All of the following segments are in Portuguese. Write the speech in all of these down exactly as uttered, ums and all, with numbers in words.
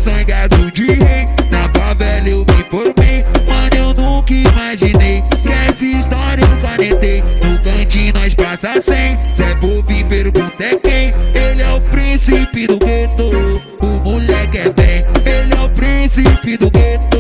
sangue azul de rei. Na favela eu me formei, mano, eu nunca imaginei que essa história eu canetei. No cantinho nós passa cem, Zé Povinho pergunta é quem. Ele é o príncipe do gueto, o moleque é bem. Ele é o príncipe do gueto.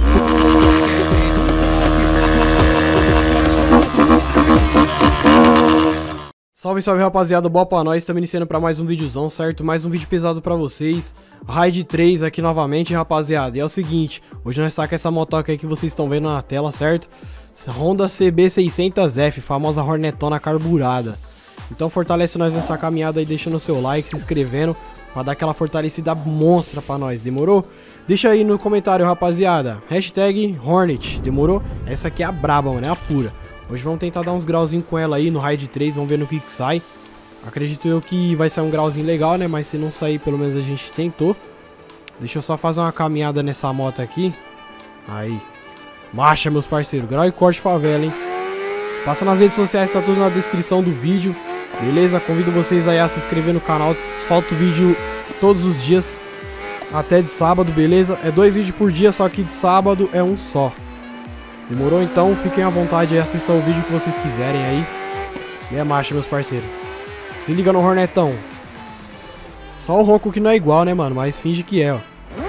Salve, salve rapaziada, boa pra nós, estamos iniciando pra mais um videozão, certo? Mais um vídeo pesado pra vocês, Raid três aqui novamente, rapaziada. E é o seguinte, hoje nós tá com essa motoca aí que vocês estão vendo na tela, certo? Honda C B seiscentos F, famosa Hornetona carburada. Então fortalece nós nessa caminhada aí, deixando o seu like, se inscrevendo, pra dar aquela fortalecida monstra pra nós, demorou? Deixa aí no comentário, rapaziada, hashtag Hornet, demorou? Essa aqui é a braba, mano, é a pura. Hoje vamos tentar dar uns grauzinhos com ela aí no Raid três, vamos ver no que que sai. Acredito eu que vai sair um grauzinho legal, né? Mas se não sair, pelo menos a gente tentou. Deixa eu só fazer uma caminhada nessa moto aqui. Aí. Marcha, meus parceiros. Grau e corte favela, hein? Passa nas redes sociais, tá tudo na descrição do vídeo. Beleza? Convido vocês aí a se inscrever no canal. Solto vídeo todos os dias. Até de sábado, beleza? É dois vídeos por dia, só que de sábado é um só. Demorou? Então fiquem à vontade aí, assistam o vídeo que vocês quiserem aí. E é marcha, meus parceiros. Se liga no Hornetão. Só o ronco que não é igual, né, mano? Mas finge que é, ó.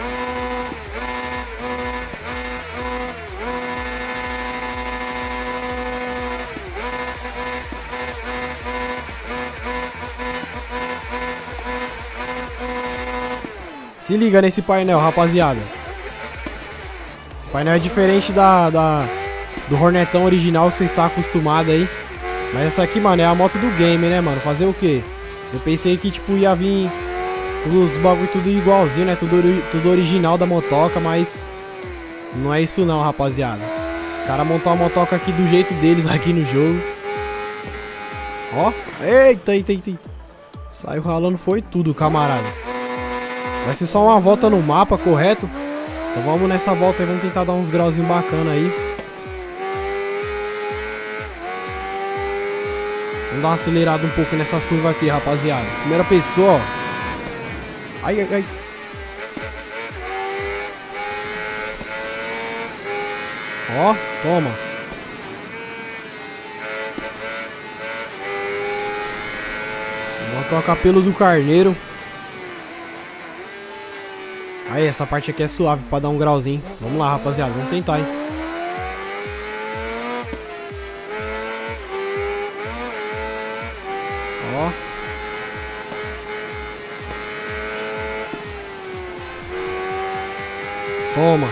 Se liga nesse painel, rapaziada. Esse painel é diferente da, da do Hornetão original que você está acostumado aí. Mas essa aqui, mano, é a moto do game, né, mano? Fazer o quê? Eu pensei que, tipo, ia vir os bagulho tudo igualzinho, né? Tudo, tudo original da motoca, mas não é isso não, rapaziada. Os caras montaram a motoca aqui do jeito deles aqui no jogo. Ó, eita, eita, eita. Saiu ralando, foi tudo, camarada. Vai ser só uma volta no mapa, correto? Então vamos nessa volta aí, vamos tentar dar uns grauzinhos bacana aí. Vamos dar uma acelerada um pouco nessas curvas aqui, rapaziada. Primeira pessoa, ó. Ai, ai, ai. Ó, toma. Vou tocar pelo do carneiro. Aí, essa parte aqui é suave pra dar um grauzinho. Vamos lá, rapaziada, vamos tentar, hein. Ó. Toma.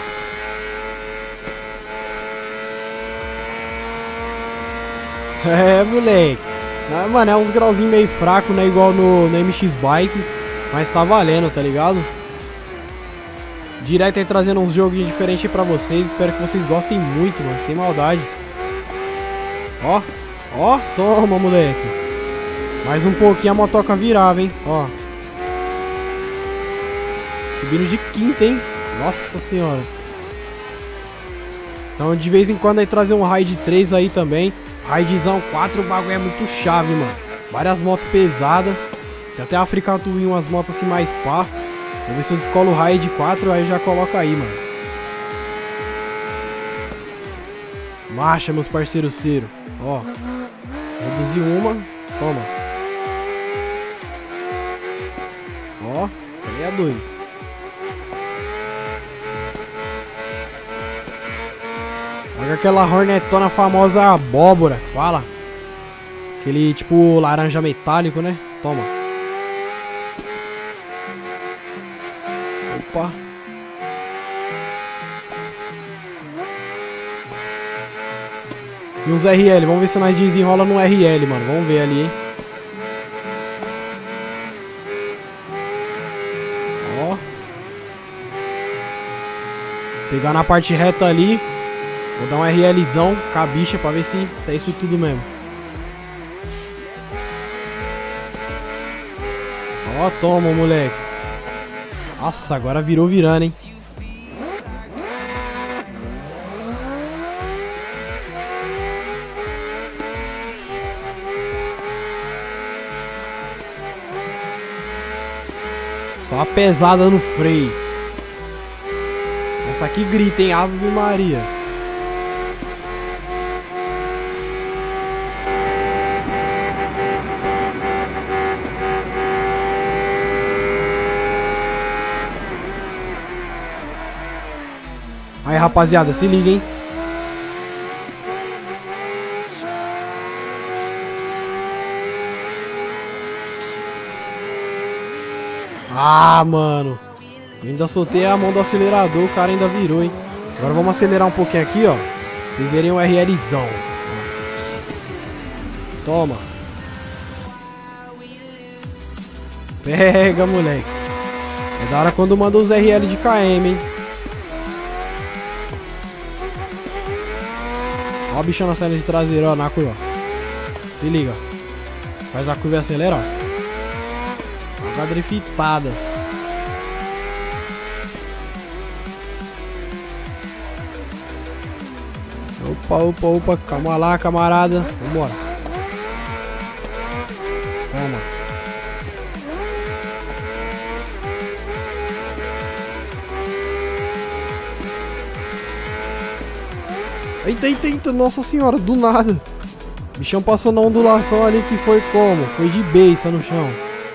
É, moleque. Mas, mano, é uns grauzinhos meio fraco, né? Igual no, no M X Bikes. Mas tá valendo, tá ligado? Direto aí trazendo uns joguinhos diferentes pra vocês. Espero que vocês gostem muito, mano. Sem maldade. Ó. Ó. Toma, moleque. Mais um pouquinho a motoca virava, hein? Ó. Subindo de quinta, hein? Nossa senhora. Então de vez em quando aí trazer um Raid três aí também. Raidzão quatro, o bagulho é muito chave, mano. Várias motos pesadas. Tem até a Africa Twin, umas motos assim mais pá. Vou ver se eu descolo o Raid quatro, aí já coloca aí, mano. Marcha, meus parceiros cero. Ó. Reduzi uma. Toma. Ó. Aí é doido. Pega aquela Hornetona famosa abóbora. Fala. Aquele tipo laranja metálico, né? Toma. Opa. E uns R L, vamos ver se nós desenrola no R L, mano. Vamos ver ali, hein. Ó. Pegar na parte reta ali. Vou dar um RLzão com a bicha pra ver se, se é isso tudo mesmo. Ó, toma, moleque. Nossa, agora virou virando, hein. Só a pesada no freio. Essa aqui grita, hein? Ave Maria. Aí, rapaziada, se liga, hein? Ah, mano. Eu ainda soltei a mão do acelerador, o cara ainda virou, hein? Agora vamos acelerar um pouquinho aqui, ó. Vocês verem um RLzão. Toma. Pega, moleque. É da hora quando manda os R L de K M, hein? Ó o bichão na saída de traseira, ó, na curva. Se liga. Faz a curva e acelera, ó. Uma driftada. Opa, opa, opa. Calma lá, camarada. Vambora. Toma. Eita, eita, eita. Nossa senhora, do nada. O bichão passou na ondulação ali que foi como? Foi de beiça no chão.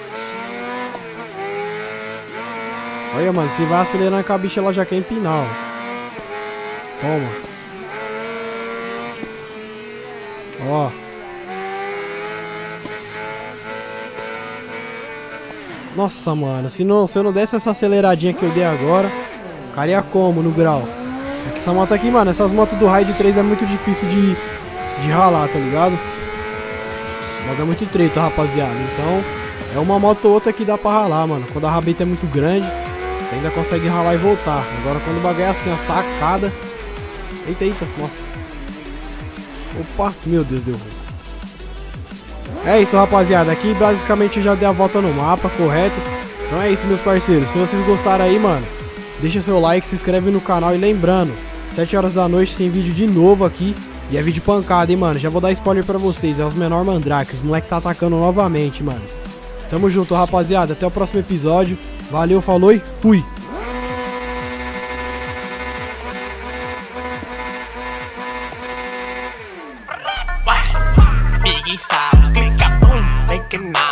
Olha, mano, se vai acelerando com a bicha, ela já quer empinar, ó. Toma. Ó. Nossa, mano, se, não, se eu não desse essa aceleradinha que eu dei agora, ficaria como no grau? É que essa moto aqui, mano, essas motos do Raid três é muito difícil de, de ralar, tá ligado? Mas é muito treta, rapaziada. Então, é uma moto ou outra que dá pra ralar, mano. Quando a rabeta é muito grande, você ainda consegue ralar e voltar. Agora quando o bagulho é assim, a sacada. Eita, eita, nossa. Opa, meu Deus, deu ruim. É isso, rapaziada. Aqui basicamente eu já dei a volta no mapa, correto? Então é isso, meus parceiros. Se vocês gostaram aí, mano, deixa seu like, se inscreve no canal. E lembrando, sete horas da noite tem vídeo de novo aqui. E é vídeo pancada, hein, mano. Já vou dar spoiler pra vocês. É os menor mandrake. Os moleque tá atacando novamente, mano. Tamo junto, rapaziada. Até o próximo episódio. Valeu, falou e fui! Big side, click up, boom, making